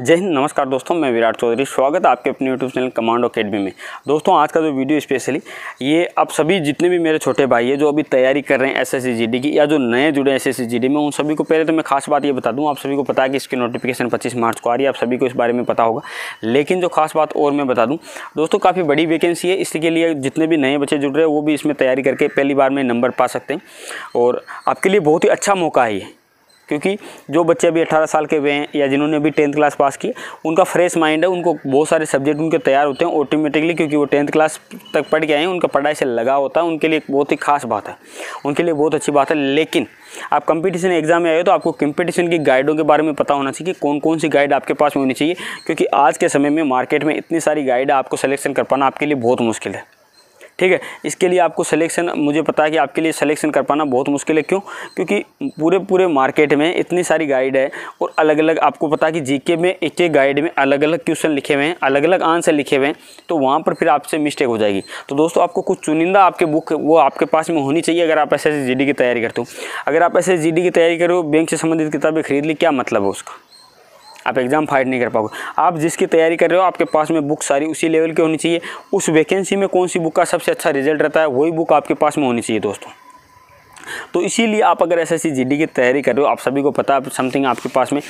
जय हिंद, नमस्कार दोस्तों, मैं विराट चौधरी। स्वागत है आपके अपने यूट्यूब चैनल कमांडो अकेडमी में। दोस्तों आज का जो वीडियो स्पेशली ये आप सभी जितने भी मेरे छोटे भाई है जो अभी तैयारी कर रहे हैं एसएससी जीडी की या जो नए जुड़े हैं एसएससी जीडी में, उन सभी को पहले तो मैं खास बात ये बता दूं, आप सभी को पता है कि इसकी नोटिफिकेशन 25 मार्च को आ रही है, आप सभी को इस बारे में पता होगा। लेकिन जो खास बात और मैं बता दूँ दोस्तों, काफ़ी बड़ी वैकेंसी है, इसके लिए जितने भी नए बच्चे जुड़ रहे हैं वो भी इसमें तैयारी करके पहली बार में नंबर पा सकते हैं और आपके लिए बहुत ही अच्छा मौका है ये। क्योंकि जो बच्चे अभी 18 साल के हुए हैं या जिन्होंने अभी 10th क्लास पास की, उनका फ्रेश माइंड है, उनको बहुत सारे सब्जेक्ट उनके तैयार होते हैं ऑटोमेटिकली, क्योंकि वो 10th क्लास तक पढ़ के आए हैं, उनका पढ़ाई से लगा होता है, उनके लिए बहुत ही खास बात है, उनके लिए बहुत अच्छी बात है। लेकिन आप कंपटीशन एग्जाम में आए हो तो आपको कंपटीशन की गाइडों के बारे में पता होना चाहिए कि कौन कौन सी गाइड आपके पास में होनी चाहिए, क्योंकि आज के समय में मार्केट में इतनी सारी गाइड है, आपको सिलेक्शन कर पाना आपके लिए बहुत मुश्किल है। ठीक है, इसके लिए आपको सिलेक्शन, मुझे पता है कि आपके लिए सिलेक्शन कर पाना बहुत मुश्किल है। क्यों? क्योंकि पूरे मार्केट में इतनी सारी गाइड है और अलग अलग, आपको पता है कि जीके में एक एक गाइड में अलग अलग क्वेश्चन लिखे हुए हैं, अलग अलग आंसर लिखे हुए हैं, तो वहाँ पर फिर आपसे मिस्टेक हो जाएगी। तो दोस्तों आपको कुछ चुनिंदा आपके बुक वो आपके पास में होनी चाहिए अगर आप एसएससी जीडी की तैयारी करते हो। अगर आप एसएससी जीडी की तैयारी करो, बैंक से संबंधित किताबें खरीद ली, क्या मतलब है उसका? आप एग्ज़ाम फाइट नहीं कर पाओगे। आप जिसकी तैयारी कर रहे हो आपके पास में बुक सारी उसी लेवल की होनी चाहिए। उस वैकेंसी में कौन सी बुक का सबसे अच्छा रिजल्ट रहता है, वही बुक आपके पास में होनी चाहिए दोस्तों। तो इसीलिए आप अगर एसएससी जीडी की तैयारी कर रहे हो, आप सभी को पता है समथिंग आपके पास में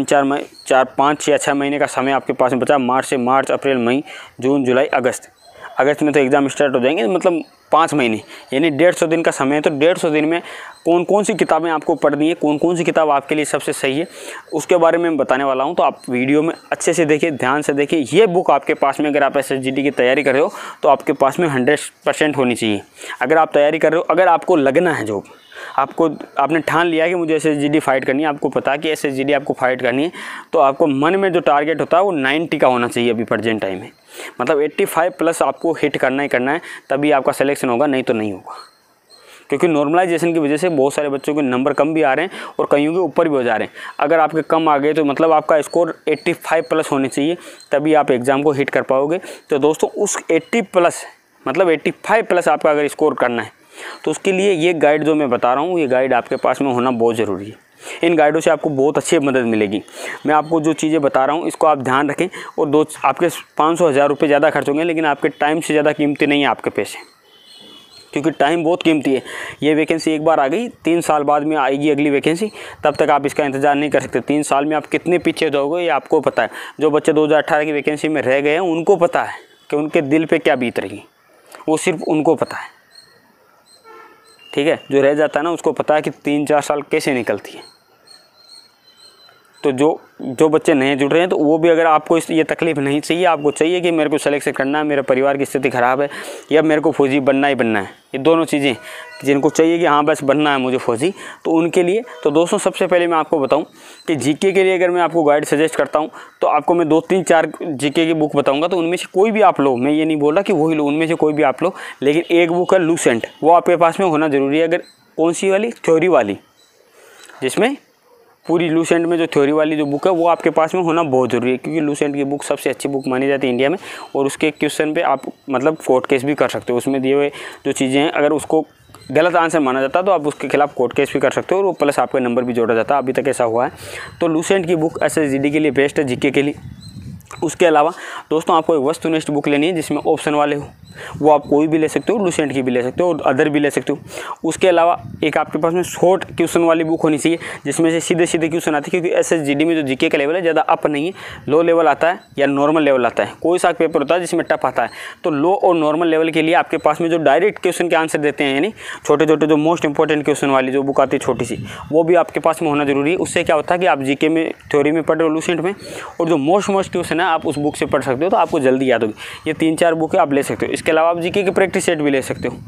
5 या 6 महीने का समय आपके पास में बचा। मार्च, अप्रैल, मई, जून, जुलाई, अगस्त में तो एग्ज़ाम स्टार्ट हो जाएंगे, मतलब 5 महीने यानी 150 दिन का समय है। तो 150 दिन में कौन कौन सी किताबें आपको पढ़नी है, कौन कौन सी किताब आपके लिए सबसे सही है, उसके बारे में बताने वाला हूं। तो आप वीडियो में अच्छे से देखिए, ध्यान से देखिए। ये बुक आपके पास में अगर आप एसएससी जीडी की तैयारी कर रहे हो तो आपके पास में 100% होनी चाहिए। अगर आप तैयारी कर रहे हो, अगर आपको लगना है जो आपने ठान लिया कि मुझे एसएससी जीडी फाइट करनी है, आपको पता है कि एसएससी जीडी आपको फाइट करनी है, तो आपको मन में जो टारगेट होता है वो 90 का होना चाहिए अभी प्रेजेंट टाइम में। मतलब 85 प्लस आपको हिट करना ही करना है, तभी आपका सिलेक्शन होगा, नहीं तो नहीं होगा। क्योंकि नॉर्मलाइजेशन की वजह से बहुत सारे बच्चों के नंबर कम भी आ रहे हैं और कईयों के ऊपर भी हो जा रहे हैं। अगर आपके कम आ गए तो मतलब आपका स्कोर 85 प्लस होने चाहिए, तभी आप एग्ज़ाम को हिट कर पाओगे। तो दोस्तों उस 80 प्लस मतलब 85 प्लस आपका अगर स्कोर करना है तो उसके लिए ये गाइड जो मैं बता रहा हूँ, ये गाइड आपके पास में होना बहुत ज़रूरी है। इन गाइडों से आपको बहुत अच्छी मदद मिलेगी। मैं आपको जो चीज़ें बता रहा हूँ इसको आप ध्यान रखें। और आपके 500-1000 रुपये ज़्यादा खर्च होंगे, लेकिन आपके टाइम से ज़्यादा कीमती नहीं है आपके पैसे, क्योंकि टाइम बहुत कीमती है। ये वैकेंसी एक बार आ गई, 3 साल बाद में आएगी अगली वैकेंसी, तब तक आप इसका इंतज़ार नहीं कर सकते। 3 साल में आप कितने पीछे जाओगे ये आपको पता है। जो बच्चे 2018 की वैकेंसी में रह गए हैं उनको पता है कि उनके दिल पे क्या बीत रही है, वो सिर्फ उनको पता है। ठीक है, जो रह जाता है ना उसको पता है कि 3-4 साल कैसे निकलती है। तो जो बच्चे नए जुड़ रहे हैं तो वो भी, अगर आपको ये तकलीफ़ नहीं चाहिए, आपको चाहिए कि मेरे को सिलेक्शन करना है, मेरे परिवार की स्थिति ख़राब है, या मेरे को फौजी बनना ही बनना है, ये दोनों चीज़ें जिनको चाहिए कि हाँ बस बनना है मुझे फौजी, तो उनके लिए तो दोस्तों सबसे पहले मैं आपको बताऊं कि जीके के लिए अगर मैं आपको गाइड सजेस्ट करता हूं तो आपको मैं 2-3-4 जीके की बुक बताऊंगा। तो उनमें से कोई भी आप लो, मैं ये नहीं बोल रहा कि वही लो, उनमें से कोई भी आप लो, लेकिन एक बुक है लूसेंट, वो आपके पास में होना ज़रूरी है। अगर कौन सी वाली? थ्योरी वाली, जिसमें पूरी लूसेंट में जो थ्योरी वाली जो बुक है वो आपके पास में होना बहुत ज़रूरी है, क्योंकि लूसेंट की बुक सबसे अच्छी बुक मानी जाती है इंडिया में। और उसके क्वेश्चन पे आप मतलब कोर्ट केस भी कर सकते हो। उसमें दिए हुए जो चीज़ें हैं, अगर उसको गलत आंसर माना जाता है तो आप उसके खिलाफ कोर्ट केस भी कर सकते हो, और वो प्लस आपका नंबर भी जोड़ा जाता है। अभी तक ऐसा हुआ है। तो लूसेंट की बुक एसएससी जीडी के लिए बेस्ट है, जीके के लिए। उसके अलावा दोस्तों आपको एक वस्तुनिष्ठ बुक लेनी है जिसमें ऑप्शन वाले हो, वो आप कोई भी ले सकते हो, लूसेंट की भी ले सकते हो और अदर भी ले सकते हो। उसके अलावा एक आपके पास में शॉर्ट क्वेश्चन वाली बुक होनी चाहिए जिसमें से सीधे सीधे क्वेश्चन आते हैं, क्योंकि एसएससी जीडी में जो जीके का लेवल है ज़्यादा अप नहीं है, लो लेवल आता है या नॉर्मल लेवल आता है। कोई सा पेपर होता है जिसमें टफ आता है, तो लो और नॉर्मल लेवल के लिए आपके पास में जो डायरेक्ट क्वेश्चन के आंसर देते हैं, यानी छोटे छोटे जो मोस्ट इंपॉर्टेंट क्वेश्चन वाली जो बुक आती है छोटी सी, वो भी आपके पास में होना जरूरी है। उससे क्या होता है कि आप जीके में थ्योरी में पढ़ रहे हो लूसेंट में, और जो मोस्ट क्वेश्चन है आप उस बुक से पढ़ सकते हो, तो आपको जल्दी याद होगी। ये 3-4 बुक है आप ले सकते हो। इसके अलावा आप जीके के प्रैक्टिस सेट भी ले सकते हो।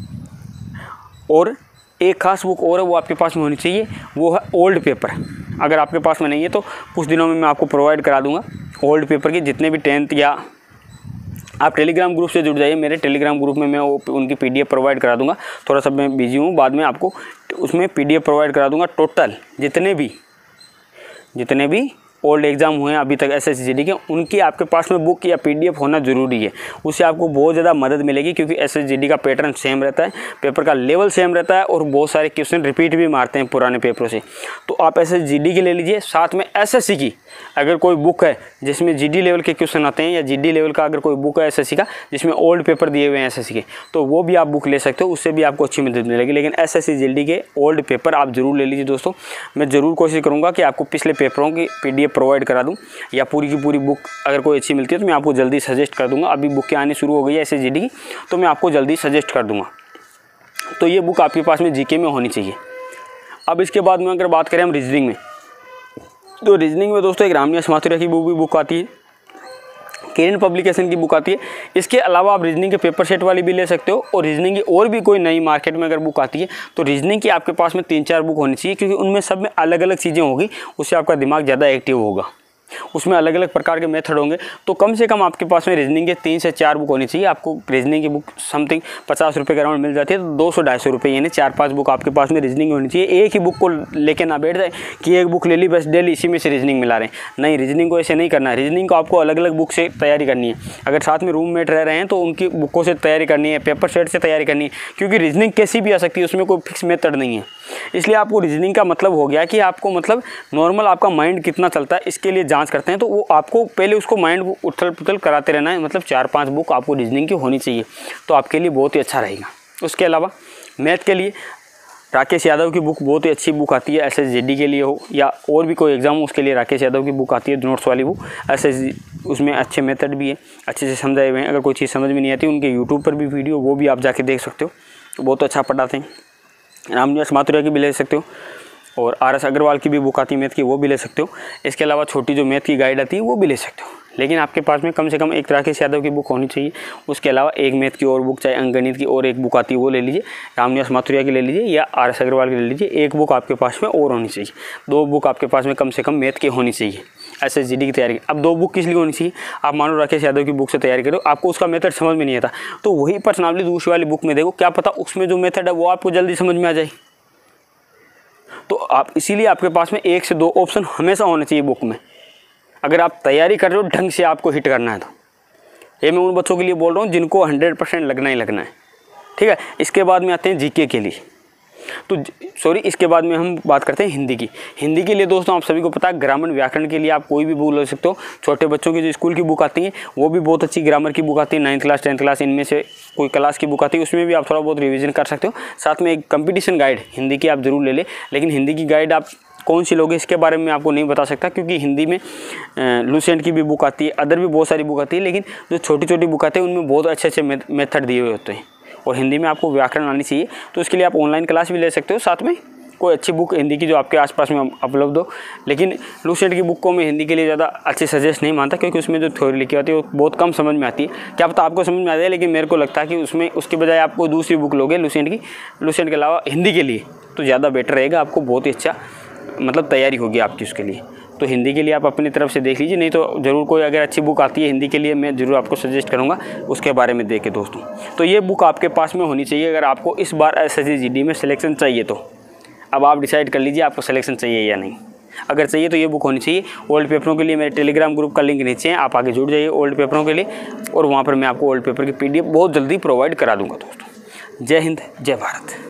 और एक खास बुक और है, वो आपके पास में होनी चाहिए, वो है ओल्ड पेपर। अगर आपके पास में नहीं है तो कुछ दिनों में मैं आपको प्रोवाइड करा दूंगा ओल्ड पेपर की जितने भी 10th, या आप टेलीग्राम ग्रुप से जुड़ जाइए। मेरे टेलीग्राम ग्रुप में मैं उनकी PDF प्रोवाइड करा दूंगा। थोड़ा सा मैं बिजी हूँ, बाद में आपको उसमें PDF प्रोवाइड करा दूंगा। टोटल जितने भी ओल्ड एग्जाम हुए हैं अभी तक SSGD के, उनकी आपके पास में बुक या PDF होना ज़रूरी है। उससे आपको बहुत ज़्यादा मदद मिलेगी, क्योंकि SSGD का पैटर्न सेम रहता है, पेपर का लेवल सेम रहता है और बहुत सारे क्वेश्चन रिपीट भी मारते हैं पुराने पेपरों से। तो आप SSGD की ले लीजिए, साथ में SSC की अगर कोई बुक है जिसमें GD लेवल के क्वेश्चन आते हैं, या GD लेवल का अगर कोई बुक है SSC का जिसमें ओल्ड पेपर दिए हुए हैं SSC के, तो वो भी आप बुक ले सकते हो, उससे भी आपको अच्छी मदद मिलेगी। लेकिन SSC-GD के ओल्ड पेपर आप जरूर ले लीजिए दोस्तों। मैं ज़रूर कोशिश करूँगा कि आपको पिछले पेपरों की PDF प्रोवाइड करा दूँ, या पूरी की पूरी बुक अगर कोई अच्छी मिलती है तो मैं आपको जल्दी सजेस्ट कर दूँगा। अभी बुकें आनी शुरू हो गई है SSGD की, तो मैं आपको जल्दी सजेस्ट कर दूँगा। तो ये बुक आपके पास में GK में होनी चाहिए। अब इसके बाद में अगर बात करें हम रीजनिंग में, तो रीजनिंग में दोस्तों एक रामनिवास माथुर की भी बुक आती है, केरन पब्लिकेशन की बुक आती है। इसके अलावा आप रीजनिंग के पेपर सेट वाली भी ले सकते हो, और रीजनिंग की और भी कोई नई मार्केट में अगर बुक आती है तो रीजनिंग की आपके पास में 3-4 बुक होनी चाहिए, क्योंकि उनमें सब में अलग अलग चीज़ें होगी, उससे आपका दिमाग ज़्यादा एक्टिव होगा, उसमें अलग अलग प्रकार के मेथड होंगे। तो कम से कम आपके पास में रीजनिंग के 3 से 4 बुक होनी चाहिए। आपको रीजनिंग की बुक समथिंग 50 रुपये के अराउंड मिल जाती है, तो 200-250 रुपये, यानी 4-5 बुक आपके पास में रीजनिंग होनी चाहिए। एक ही बुक को लेके ना बैठ जाए कि एक बुक ले ली बस डेली इसी में से रीजनिंग मिला रहे हैं। नहीं, रीजनिंग को ऐसे नहीं करना है। रीजनिंग को आपको अलग अलग बुक से तैयारी करनी है। अगर साथ में रूममेट रह रहे हैं तो उनकी बुकों से तैयारी करनी है, पेपर सेट से तैयारी करनी है, क्योंकि रीजनिंग कैसी भी आ सकती है, उसमें कोई फिक्स मेथड नहीं है। इसलिए आपको रीजनिंग का मतलब हो गया कि आपको मतलब नॉर्मल आपका माइंड कितना चलता है, इसके लिए जांच करते हैं। तो वो आपको पहले उसको माइंड को उथल पुथल कराते रहना है। मतलब 4-5 बुक आपको रीजनिंग की होनी चाहिए, तो आपके लिए बहुत ही अच्छा रहेगा। उसके अलावा मैथ के लिए राकेश यादव की बुक बहुत ही अच्छी बुक आती है, SSGD के लिए हो या और भी कोई एग्जाम हो उसके लिए राकेश यादव की बुक आती है, नोट्स वाली बुक। उसमें अच्छे मेथड भी है, अच्छे से समझाए हुए हैं। अगर कोई चीज़ समझ में नहीं आती, उनके यूट्यूब पर भी वीडियो, वो भी आप जाके देख सकते हो, तो बहुत अच्छा पढ़ाते हैं। रामनिवास माथुर की भी ले सकते हो, और RS अग्रवाल की भी बुक आती है मैथ की, वो भी ले सकते हो। इसके अलावा छोटी जो मैथ की गाइड आती है वो भी ले सकते हो। लेकिन आपके पास में कम से कम एक राकेश यादव की बुक होनी चाहिए। उसके अलावा एक मैथ की और बुक, चाहे अंकगणित की और एक बुक आती है वो ले लीजिए, रामनिवास माथुर की ले लीजिए या RS अग्रवाल की ले लीजिए। एक बुक आपके पास में और होनी चाहिए, 2 बुक आपके पास में कम से कम मैथ की होनी चाहिए SSGD की तैयारी। अब 2 बुक किस लिए होनी चाहिए? आप मानो राकेश यादव की बुक से तैयारी करो, आपको उसका मेथड समझ में नहीं आता, तो वही पर्सनालिटी दूसरी वाली बुक में देखो, क्या पता उसमें जो मेथड है वो आपको जल्दी समझ में आ जाए। तो आप इसीलिए आपके पास में 1 से 2 ऑप्शन हमेशा होने चाहिए बुक में, अगर आप तैयारी कर रहे हो ढंग से, आपको हिट करना है तो। ये मैं उन बच्चों के लिए बोल रहा हूँ जिनको 100% लगना ही लगना है, ठीक है। इसके बाद में आते हैं GK के लिए, तो इसके बाद में हम बात करते हैं हिंदी की। हिंदी के लिए दोस्तों आप सभी को पता है, ग्रामर व्याकरण के लिए आप कोई भी बुक ले सकते हो। छोटे बच्चों की जो स्कूल की बुक आती है वो भी बहुत अच्छी ग्रामर की बुक आती है, 9th क्लास 10th क्लास इनमें से कोई क्लास की बुक आती है, उसमें भी आप थोड़ा बहुत रिवीजन कर सकते हो। साथ में एक कंपटीशन गाइड हिंदी की आप जरूर ले लें। लेकिन हिंदी की गाइड आप कौन सी लोगे इसके बारे में आपको नहीं बता सकता, क्योंकि हिंदी में लुसेंट की भी बुक आती है, अदर भी बहुत सारी बुक आती है, लेकिन जो छोटी छोटी बुक आती है उनमें बहुत अच्छे अच्छे मेथड दिए हुए होते हैं। और हिंदी में आपको व्याकरण आनी चाहिए, तो इसके लिए आप ऑनलाइन क्लास भी ले सकते हो, साथ में कोई अच्छी बुक हिंदी की जो आपके आसपास में उपलब्ध हो। लेकिन लुसेंट की बुक को मैं हिंदी के लिए ज़्यादा अच्छे सजेस्ट नहीं मानता, क्योंकि उसमें जो थ्योरी लिखी होती है वो बहुत कम समझ में आती है। क्या पता आपको समझ में आ जाए, लेकिन मेरे को लगता है कि उसमें उसके बजाय आपको दूसरी बुक लोगे लुसेंट के अलावा हिंदी के लिए, तो ज़्यादा बेटर रहेगा, आपको बहुत ही अच्छा मतलब तैयारी होगी आपकी उसके लिए। तो हिंदी के लिए आप अपनी तरफ से देख लीजिए, नहीं तो ज़रूर कोई अगर अच्छी बुक आती है हिंदी के लिए, मैं ज़रूर आपको सजेस्ट करूँगा उसके बारे में देखें दोस्तों। तो ये बुक आपके पास में होनी चाहिए अगर आपको इस बार SSGD में सिलेक्शन चाहिए। तो अब आप डिसाइड कर लीजिए आपको सिलेक्शन चाहिए या नहीं। अगर चाहिए तो ये बुक होनी चाहिए। ओल्ड पेपरों के लिए मेरे टेलीग्राम ग्रुप का लिंक नीचे है, आप आगे जुड़ जाइए ओल्ड पेपरों के लिए, और वहाँ पर मैं आपको ओल्ड पेपर की PDF बहुत जल्दी प्रोवाइड करा दूँगा दोस्तों। जय हिंद, जय भारत।